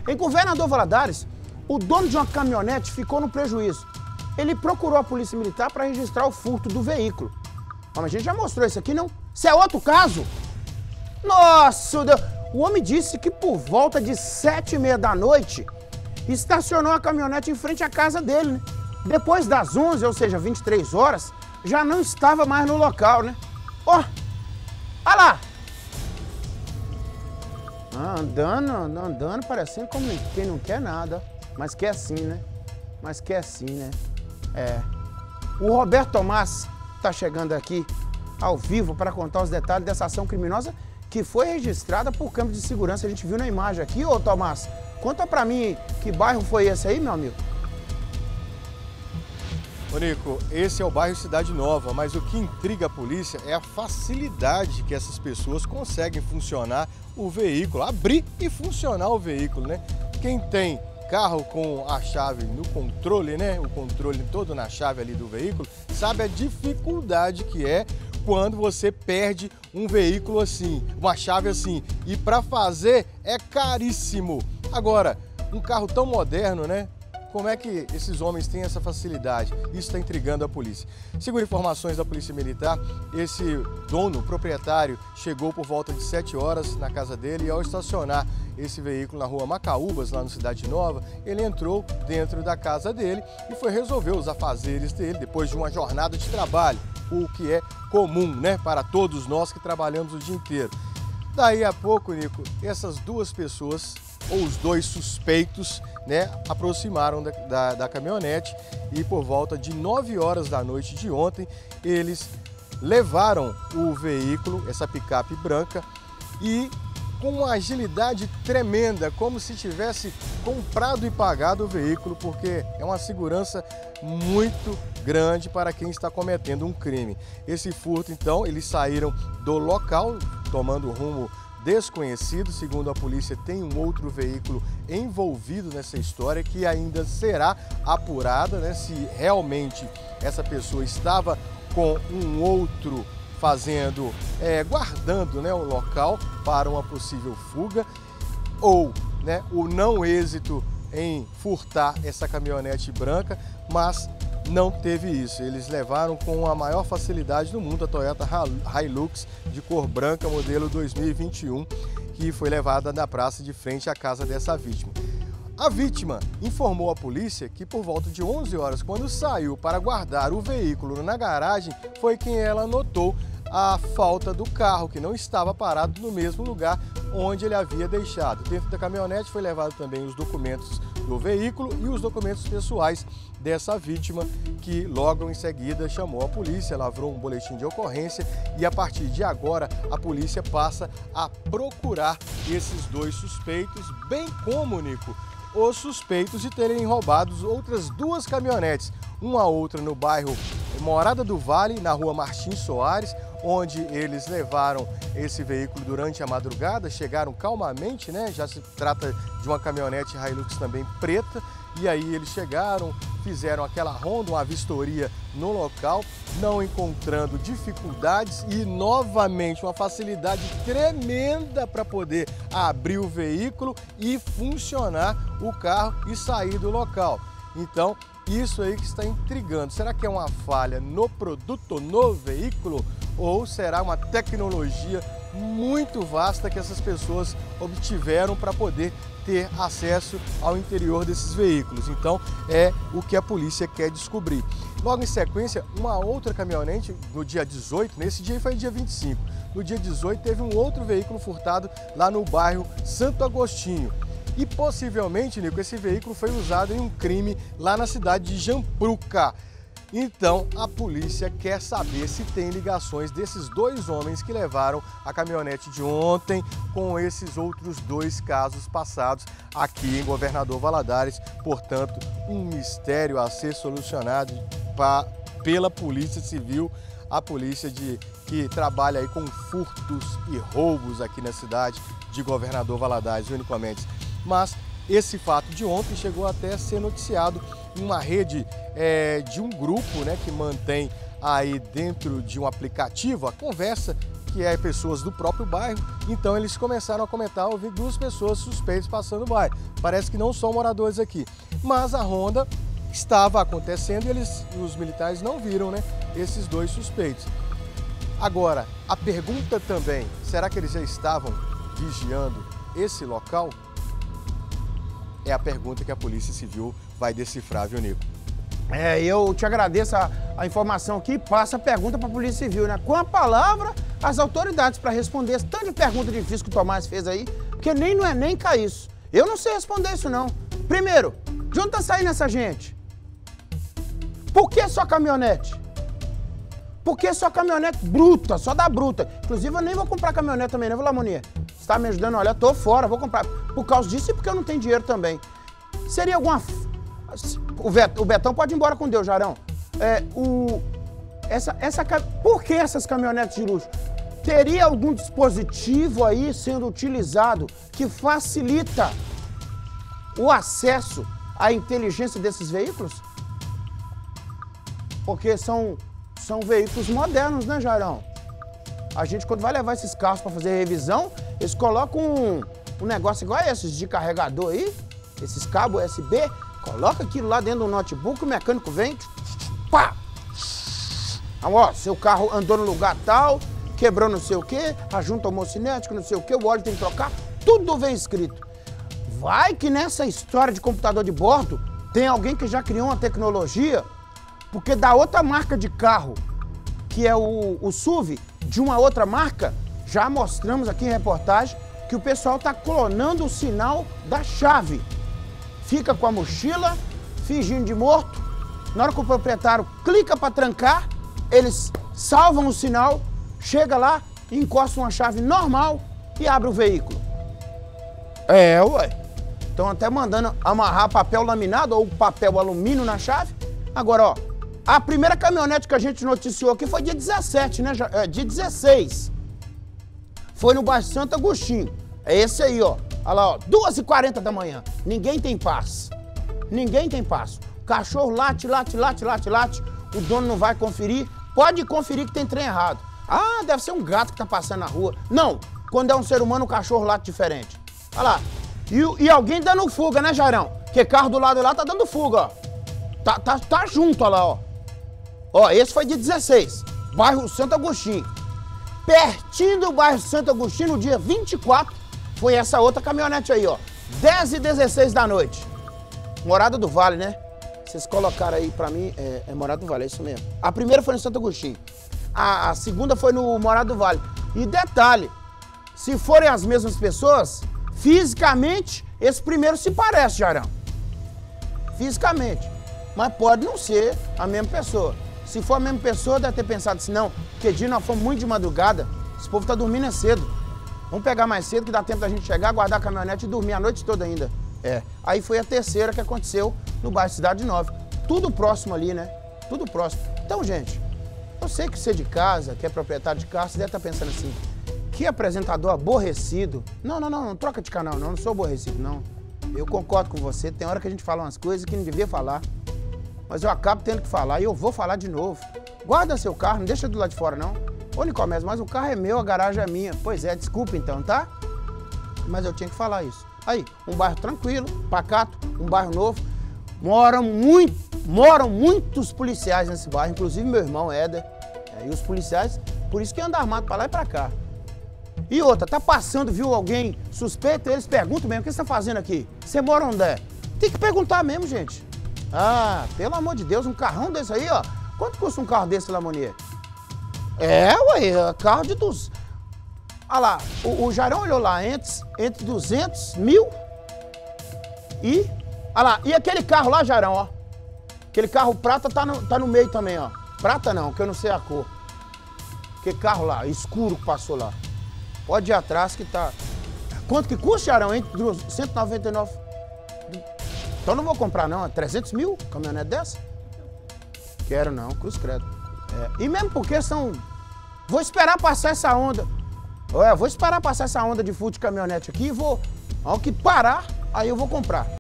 Em Governador Valadares, o dono de uma caminhonete ficou no prejuízo. Ele procurou a polícia militar para registrar o furto do veículo. Mas a gente já mostrou isso aqui, não? Isso é outro caso? Nossa, Deus. O homem disse que por volta de 7h30 da noite, estacionou a caminhonete em frente à casa dele, né? Depois das 11, ou seja, 23 horas, já não estava mais no local, né? Ó, olha lá! Andando, parecendo como quem não quer nada. Mas quer sim, né? Mas quer sim, né? É. O Roberto Tomás está chegando aqui ao vivo para contar os detalhes dessa ação criminosa que foi registrada por câmera de segurança. A gente viu na imagem aqui. Ô, Tomás, conta para mim que bairro foi esse aí, meu amigo? Ô Nico, esse é o bairro Cidade Nova, mas o que intriga a polícia é a facilidade que essas pessoas conseguem funcionar o veículo, abrir e funcionar o veículo, né? Quem tem carro com a chave no controle, né? O controle todo na chave ali do veículo, sabe a dificuldade que é quando você perde um veículo assim, uma chave assim. E para fazer é caríssimo. Agora, um carro tão moderno, né? Como é que esses homens têm essa facilidade? Isso está intrigando a polícia. Segundo informações da Polícia Militar, esse dono, proprietário, chegou por volta de 7 horas na casa dele e ao estacionar esse veículo na rua Macaúbas, lá no Cidade Nova, ele entrou dentro da casa dele e foi resolver os afazeres dele depois de uma jornada de trabalho, o que é comum, né, para todos nós que trabalhamos o dia inteiro. Daí a pouco, Nico, essas duas pessoas, ou os dois suspeitos, né, aproximaram da caminhonete e por volta de 9 horas da noite de ontem, eles levaram o veículo, essa picape branca, e com uma agilidade tremenda, como se tivesse comprado e pagado o veículo, porque é uma segurança muito grande para quem está cometendo um crime. Esse furto, então, eles saíram do local, tomando rumo desconhecido. Segundo a polícia, tem um outro veículo envolvido nessa história que ainda será apurada, né, se realmente essa pessoa estava com um outro guardando, né, o local para uma possível fuga, ou, né, o não êxito em furtar essa caminhonete branca, mas não teve isso. Eles levaram com a maior facilidade do mundo a Toyota Hilux de cor branca, modelo 2021, que foi levada na praça de frente à casa dessa vítima. A vítima informou à polícia que por volta de 11 horas, quando saiu para guardar o veículo na garagem, foi que ela notou a falta do carro, que não estava parado no mesmo lugar onde ele havia deixado. Dentro da caminhonete foi levado também os documentos do veículo e os documentos pessoais dessa vítima, que logo em seguida chamou a polícia, lavrou um boletim de ocorrência e a partir de agora a polícia passa a procurar esses dois suspeitos, bem como, Nico, os suspeitos de terem roubado outras duas caminhonetes, uma outra no bairro Morada do Vale, na rua Martins Soares, onde eles levaram esse veículo durante a madrugada, chegaram calmamente, né? Já se trata de uma caminhonete Hilux também preta, e aí eles chegaram, fizeram aquela ronda, uma vistoria no local, não encontrando dificuldades e novamente uma facilidade tremenda para poder abrir o veículo e funcionar o carro e sair do local. Então, isso aí que está intrigando. Será que é uma falha no produto, no veículo? Ou será uma tecnologia muito vasta que essas pessoas obtiveram para poder ter acesso ao interior desses veículos? Então, é o que a polícia quer descobrir. Logo em sequência, uma outra caminhonete, no dia 18, nesse dia foi dia 25, no dia 18 teve um outro veículo furtado lá no bairro Santo Agostinho. E possivelmente, Nico, esse veículo foi usado em um crime lá na cidade de Jampruca. Então, a polícia quer saber se tem ligações desses dois homens que levaram a caminhonete de ontem com esses outros dois casos passados aqui em Governador Valadares. Portanto, um mistério a ser solucionado pela Polícia Civil, a polícia que trabalha aí com furtos e roubos aqui na cidade de Governador Valadares, Júnico Mendes. Mas esse fato de ontem chegou até a ser noticiado em uma rede de um grupo, né, que mantém aí dentro de um aplicativo a conversa que é pessoas do próprio bairro, então eles começaram a comentar, ouvir duas pessoas suspeitas passando o bairro. Parece que não são moradores aqui, mas a ronda estava acontecendo e os militares não viram, né, esses dois suspeitos. Agora, a pergunta também, será que eles já estavam vigiando esse local? É a pergunta que a Polícia Civil vai decifrar, viu, Nico? Eu te agradeço a informação aqui, passa a pergunta para a Polícia Civil, né? Com a palavra, as autoridades para responder esse tanto de pergunta difícil que o Tomás fez aí, porque nem no Enem cai isso. Eu não sei responder isso, não. Primeiro, de onde tá saindo essa gente? Por que só caminhonete? Por que só caminhonete bruta, só da bruta? Inclusive, eu nem vou comprar caminhonete também, né, Lamonier? Você tá me ajudando? Olha, eu tô fora, vou comprar. Por causa disso e porque eu não tenho dinheiro também. Seria alguma... O Betão pode ir embora com Deus, Jarão. Por que essas caminhonetes de luxo? Teria algum dispositivo aí sendo utilizado que facilita o acesso à inteligência desses veículos? Porque são veículos modernos, né, Jarão? A gente, quando vai levar esses carros para fazer revisão, eles colocam um negócio igual esses de carregador aí, esses cabos USB, coloca aquilo lá dentro do notebook, o mecânico vem, pá! Ó, seu carro andou no lugar tal, quebrou não sei o quê, ajunta homocinético, não sei o quê, o óleo tem que trocar, tudo vem escrito. Vai que nessa história de computador de bordo tem alguém que já criou uma tecnologia, porque da outra marca de carro, que é o SUV, de uma outra marca, já mostramos aqui em reportagem que o pessoal está clonando o sinal da chave. Fica com a mochila, fingindo de morto. Na hora que o proprietário clica para trancar, eles salvam o sinal, chega lá, encosta uma chave normal e abre o veículo. Ué. Estão até mandando amarrar papel laminado ou papel alumínio na chave. Agora, ó, a primeira caminhonete que a gente noticiou aqui foi dia 17, né? Dia 16. Foi no bairro Santo Agostinho. É esse aí, ó. Olha lá, ó, 2h40 da manhã. Ninguém tem paz. Ninguém tem paz. O cachorro late, late, late, late, late. O dono não vai conferir. Pode conferir que tem trem errado. Ah, deve ser um gato que tá passando na rua. Não. Quando é um ser humano, o cachorro late diferente. Olha lá. E alguém dando fuga, né, Jairão? Porque carro do lado de lá tá dando fuga, ó. Tá junto, olha lá, ó. Ó, esse foi dia 16. Bairro Santo Agostinho. Pertinho do bairro Santo Agostinho, no dia 24, foi essa outra caminhonete aí, ó. 10h16 da noite. Morada do Vale, né? Vocês colocaram aí pra mim, é Morada do Vale, é isso mesmo. A primeira foi no Santo Agostinho. A segunda foi no Morada do Vale. E detalhe, se forem as mesmas pessoas, fisicamente, esse primeiro se parece, Jarão. Fisicamente. Mas pode não ser a mesma pessoa. Se for a mesma pessoa, deve ter pensado assim, não, porque dia nós fomos muito de madrugada, esse povo tá dormindo cedo. Vamos pegar mais cedo que dá tempo da gente chegar, guardar a caminhonete e dormir a noite toda ainda. Aí foi a terceira que aconteceu no bairro Cidade Nova. Tudo próximo ali, né? Tudo próximo. Então, gente, eu sei que você de casa, que é proprietário de carro, você deve estar pensando assim, que apresentador aborrecido. Não troca de canal não sou aborrecido, não. Eu concordo com você, tem hora que a gente fala umas coisas que não devia falar. Mas eu acabo tendo que falar e eu vou falar de novo. Guarda seu carro, não deixa do lado de fora, não. Ô, Nicomés, mas o carro é meu, a garagem é minha. Pois é, desculpa então, tá? Mas eu tinha que falar isso. Aí, um bairro tranquilo, pacato, um bairro novo. Moram muitos policiais nesse bairro, inclusive meu irmão Éder. E os policiais, por isso que anda armado pra lá e pra cá. E outra, tá passando, viu alguém suspeito, eles perguntam mesmo, o que você tá fazendo aqui? Você mora onde é? Tem que perguntar mesmo, gente. Ah, pelo amor de Deus, um carrão desse aí, ó. Quanto custa um carro desse, Lamonier? Carro de 200. Olha lá, o Jairão olhou lá, entre 200 mil e... Olha lá, e aquele carro lá, Jairão, ó. Aquele carro prata tá no meio também, ó. Prata não, que eu não sei a cor. Aquele carro lá, escuro que passou lá. Pode ir atrás que tá... Quanto que custa, Jairão? Entre 199... Então não vou comprar não, 300 mil caminhonete dessa? Quero não, cruz credo. E mesmo porque são... Vou esperar passar essa onda. Vou esperar passar essa onda de furto de caminhonete aqui e vou... Ao que parar, aí eu vou comprar.